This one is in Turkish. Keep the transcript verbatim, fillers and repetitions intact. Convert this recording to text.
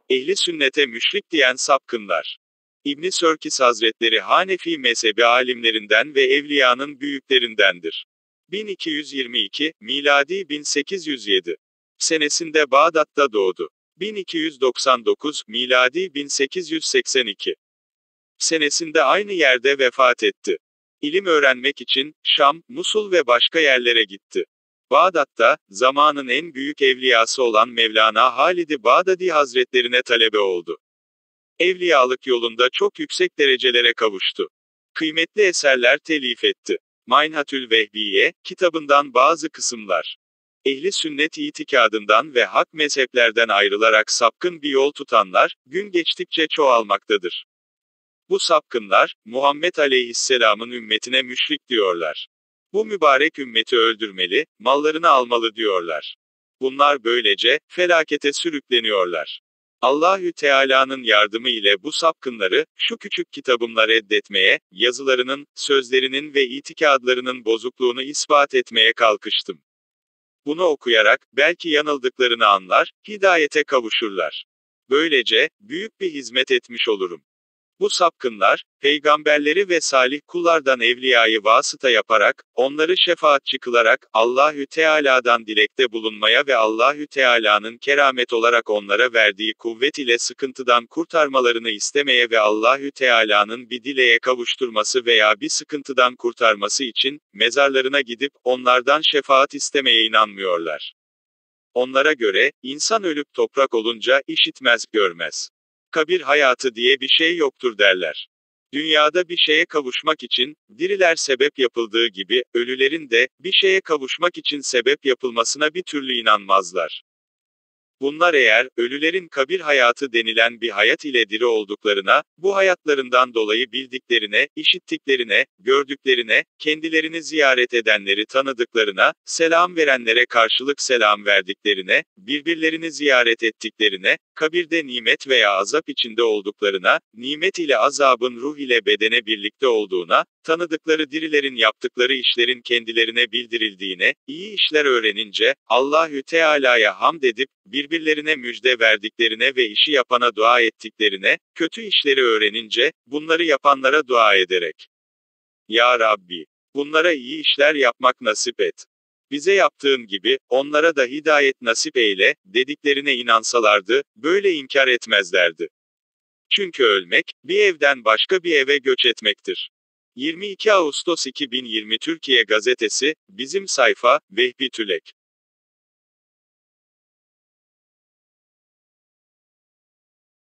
Ehli sünnete müşrik diyen sapkınlar. İbn Sörkis Hazretleri Hanefi mezhebi alimlerinden ve evliyanın büyüklerindendir. bin iki yüz yirmi iki, miladi bin sekiz yüz yedi senesinde Bağdat'ta doğdu. bin iki yüz doksan dokuz, miladi bin sekiz yüz seksen iki senesinde aynı yerde vefat etti. İlim öğrenmek için Şam, Musul ve başka yerlere gitti. Bağdat'ta, zamanın en büyük evliyası olan Mevlana Halid-i Bağdadi Hazretlerine talebe oldu. Evliyalık yolunda çok yüksek derecelere kavuştu. Kıymetli eserler telif etti. Minhatül Vehbiye, kitabından bazı kısımlar. Ehli sünnet itikadından ve hak mezheplerden ayrılarak sapkın bir yol tutanlar, gün geçtikçe çoğalmaktadır. Bu sapkınlar, Muhammed Aleyhisselam'ın ümmetine müşrik diyorlar. Bu mübarek ümmeti öldürmeli, mallarını almalı diyorlar. Bunlar böylece, felakete sürükleniyorlar. Allahü Teala'nın yardımı ile bu sapkınları, şu küçük kitabımla reddetmeye, yazılarının, sözlerinin ve itikadlarının bozukluğunu ispat etmeye kalkıştım. Bunu okuyarak, belki yanıldıklarını anlar, hidayete kavuşurlar. Böylece, büyük bir hizmet etmiş olurum. Bu sapkınlar, peygamberleri ve salih kullardan evliyayı vasıta yaparak, onları şefaatçi kılarak, Allahü Teala'dan dilekte bulunmaya ve Allahü Teala'nın keramet olarak onlara verdiği kuvvet ile sıkıntıdan kurtarmalarını istemeye ve Allahü Teala'nın bir dileğe kavuşturması veya bir sıkıntıdan kurtarması için, mezarlarına gidip, onlardan şefaat istemeye inanmıyorlar. Onlara göre, insan ölüp toprak olunca, işitmez, görmez. Kabir hayatı diye bir şey yoktur derler. Dünyada bir şeye kavuşmak için, diriler sebep yapıldığı gibi, ölülerin de, bir şeye kavuşmak için sebep yapılmasına bir türlü inanmazlar. Bunlar eğer, ölülerin kabir hayatı denilen bir hayat ile diri olduklarına, bu hayatlarından dolayı bildiklerine, işittiklerine, gördüklerine, kendilerini ziyaret edenleri tanıdıklarına, selam verenlere karşılık selam verdiklerine, birbirlerini ziyaret ettiklerine, kabirde nimet veya azap içinde olduklarına, nimet ile azabın ruh ile bedene birlikte olduğuna, tanıdıkları dirilerin yaptıkları işlerin kendilerine bildirildiğine, iyi işler öğrenince, Allahü Teala'ya hamd edip, birbirlerine müjde verdiklerine ve işi yapana dua ettiklerine, kötü işleri öğrenince, bunları yapanlara dua ederek. Ya Rabbi! Bunlara iyi işler yapmak nasip et. Bize yaptığın gibi, onlara da hidayet nasip eyle, dediklerine inansalardı, böyle inkar etmezlerdi. Çünkü ölmek, bir evden başka bir eve göç etmektir. yirmi iki Ağustos iki bin yirmi Türkiye Gazetesi, bizim sayfa, Vehbi Tülek.